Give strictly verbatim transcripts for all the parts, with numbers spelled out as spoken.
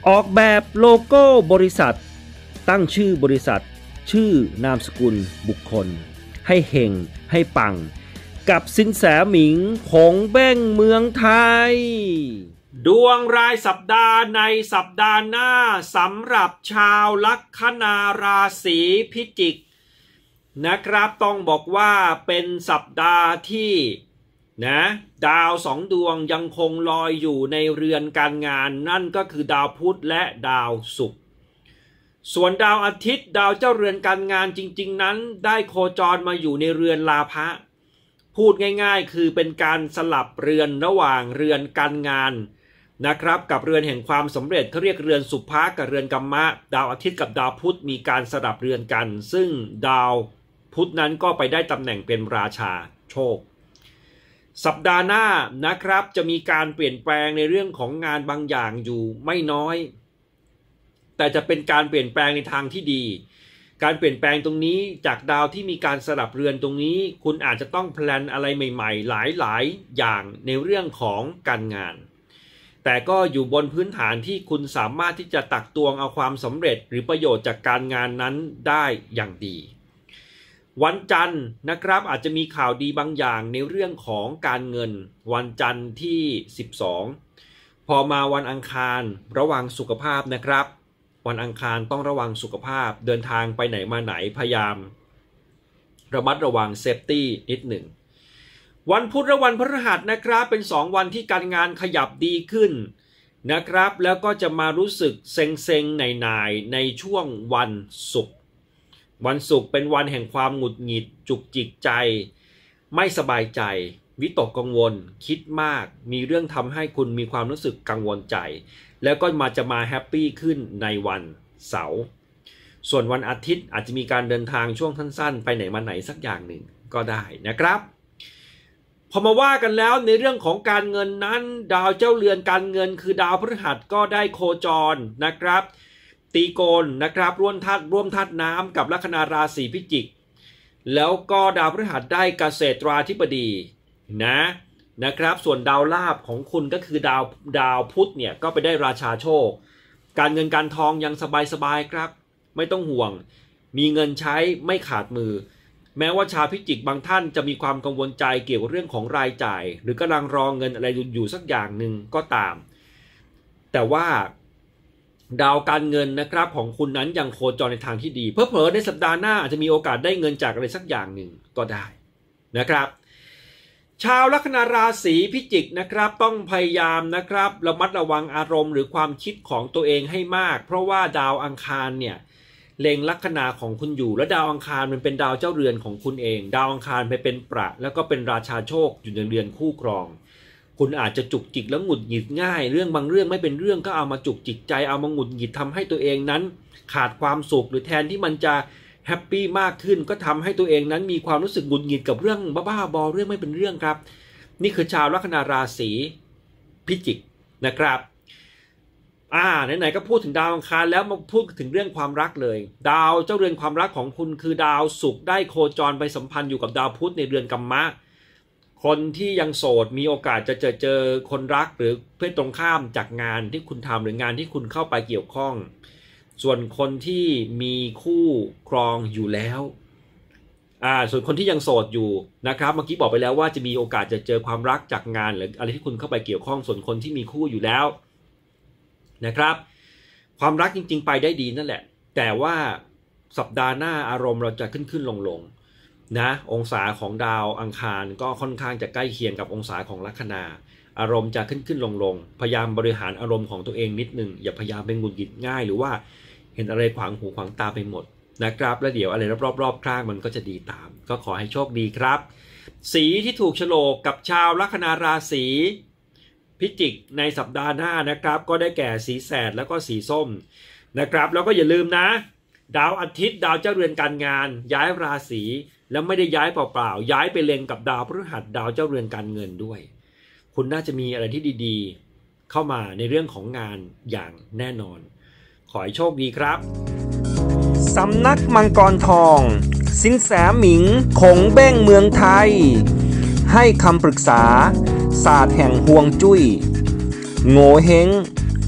ออกแบบโลโก้บริษัทตั้งชื่อบริษัทชื่อนามสกุลบุคคลให้เฮงให้ปังกับสินแสหมิงคงเบ้งเมืองไทยดวงรายสัปดาห์ในสัปดาห์หน้าสำหรับชาวลัคนาราศีพิจิกนะครับต้องบอกว่าเป็นสัปดาห์ที่นะดาวสองดวงยังคงลอยอยู่ในเรือนการงานนั่นก็คือดาวพุธและดาวศุกร์ส่วนดาวอาทิตย์ดาวเจ้าเรือนการงานจริงๆนั้นได้โคจรมาอยู่ในเรือนลาภะพูดง่ายๆคือเป็นการสลับเรือนระหว่างเรือนการงานนะครับกับเรือนแห่งความสำเร็จเขาเรียกเรือนสุภะกับเรือนกัมมะดาวอาทิตย์กับดาวพุธมีการสลับเรือนกันซึ่งดาวพุธนั้นก็ไปได้ตำแหน่งเป็นราชาโชคสัปดาห์หน้านะครับจะมีการเปลี่ยนแปลงในเรื่องของงานบางอย่างอยู่ไม่น้อยแต่จะเป็นการเปลี่ยนแปลงในทางที่ดีการเปลี่ยนแปลงตรงนี้จากดาวที่มีการสลับเรือนตรงนี้คุณอาจจะต้องแพลนอะไรใหม่ๆหลายๆอย่างในเรื่องของการงานแต่ก็อยู่บนพื้นฐานที่คุณสามารถที่จะตักตวงเอาความสำเร็จหรือประโยชน์จากการงานนั้นได้อย่างดีวันจันทร์นะครับอาจจะมีข่าวดีบางอย่างในเรื่องของการเงินวันจันทร์ที่สิบสองพอมาวันอังคารระวังสุขภาพนะครับวันอังคารต้องระวังสุขภาพเดินทางไปไหนมาไหนพยายามระมัดระวังเซฟตี้นิดหนึ่งวันพุธและวันพฤหัสนะครับเป็นสองวันที่การงานขยับดีขึ้นนะครับแล้วก็จะมารู้สึกเซ็งๆหน่ายๆในช่วงวันศุกร์วันศุกร์เป็นวันแห่งความหงุดหงิดจุกจิกใจไม่สบายใจวิตกกังวลคิดมากมีเรื่องทำให้คุณมีความรู้สึกกังวลใจแล้วก็มาจะมาแฮปปี้ขึ้นในวันเสาร์ส่วนวันอาทิตย์อาจจะมีการเดินทางช่วงสั้นๆไปไหนมาไหนสักอย่างหนึ่งก็ได้นะครับพอมาว่ากันแล้วในเรื่องของการเงินนั้นดาวเจ้าเรือนการเงินคือดาวพฤหัสก็ได้โคจรนะครับตีโกนนะครับร่วมธาตุร่วมธาตุน้ำกับลัคนาราศีพิจิกแล้วก็ดาวพฤหัสได้เกษตราธิบดีนะนะครับส่วนดาวลาภของคุณก็คือดาวดาวพุธเนี่ยก็ไปได้ราชาโชคการเงินการทองยังสบายๆครับไม่ต้องห่วงมีเงินใช้ไม่ขาดมือแม้ว่าชาวพิจิกบางท่านจะมีความกังวลใจเกี่ยวกับเรื่องของรายจ่ายหรือกำลังรอเงินอะไรอยู่สักอย่างหนึ่งก็ตามแต่ว่าดาวการเงินนะครับของคุณนั้นยังโคจรในทางที่ดีเผลอๆในสัปดาห์หน้าอาจจะมีโอกาสได้เงินจากอะไรสักอย่างหนึ่งก็ได้นะครับชาวลัคนาราศีพิจิกนะครับต้องพยายามนะครับระมัดระวังอารมณ์หรือความคิดของตัวเองให้มากเพราะว่าดาวอังคารเนี่ยเล็งลัคนาของคุณอยู่และดาวอังคารมันเป็นดาวเจ้าเรือนของคุณเองดาวอังคารไปเป็นประแล้วก็เป็นราชาโชคอยู่ในเรือนคู่ครองคุณอาจจะจุกจิกแล้วหงุดหงิดง่ายเรื่องบางเรื่องไม่เป็นเรื่องก็เอามาจุกจิกใจเอามาหงุดหงิดทำให้ตัวเองนั้นขาดความสุขหรือแทนที่มันจะแฮปปี้มากขึ้นก็ทำให้ตัวเองนั้นมีความรู้สึกหงุดหงิดกับเรื่องบ้าๆบอเรื่องไม่เป็นเรื่องครับนี่คือชาวลัคนาราศีพิจิกนะครับอ่าไหนๆก็พูดถึงดาวอังคารแล้วมาพูดถึงเรื่องความรักเลยดาวเจ้าเรือนความรักของคุณคือดาวศุกร์ได้โคจรไปสัมพันธ์อยู่กับดาวพุธในเรือนกัมมะคนที่ยังโสดมีโอกาสจะเจอเจอคนรักหรือเพศตรงข้ามจากงานที่คุณทำหรืองานที่คุณเข้าไปเกี่ยวข้องส่วนคนที่มีคู่ครองอยู่แล้วอ่าส่วนคนที่ยังโสดอยู่นะครับเมื่อกี้บอกไปแล้วว่าจะมีโอกาสจะเจอความรักจากงานหรืออะไรที่คุณเข้าไปเกี่ยวข้องส่วนคนที่มีคู่อยู่แล้วนะครับความรักจริงๆไปได้ดีนั่นแหละแต่ว่าสัปดาห์หน้าอารมณ์เราจะขึ้นขึ้นลงลงนะองศาของดาวอังคารก็ค่อนข้างจะใกล้เคียงกับองศาของลัคนาอารมณ์จะขึ้นขึ้นลงลงพยายามบริหารอารมณ์ของตัวเองนิดนึงอย่าพยายามเป็นหงุดหงิดง่ายหรือว่าเห็นอะไรขวางหูขวางตาไปหมดนะครับแล้วเดี๋ยวอะไรรอบๆข้างมันก็จะดีตามก็ขอให้โชคดีครับสีที่ถูกโฉลกกับชาวลัคนาราศีพิจิกในสัปดาห์หน้านะครับก็ได้แก่สีแสดแล้วก็สีส้มนะครับแล้วก็อย่าลืมนะดาวอาทิตย์ดาวเจ้าเรือนการงานย้ายราศีแล้วไม่ได้ย้ายเปล่าๆย้ายไปเล็งกับดาวพฤหัสดาวเจ้าเรือนการเงินด้วยคุณน่าจะมีอะไรที่ดีๆเข้ามาในเรื่องของงานอย่างแน่นอนขอให้โชคดีครับสำนักมังกรทองสินแสหมิงคงเบ้งเมืองไทยให้คำปรึกษาศาสตร์แห่งฮวงจุ้ยโง่เฮง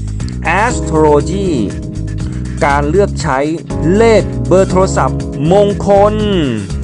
Astrology การเลือกใช้เลขเบอร์โทรศัพท์มงคล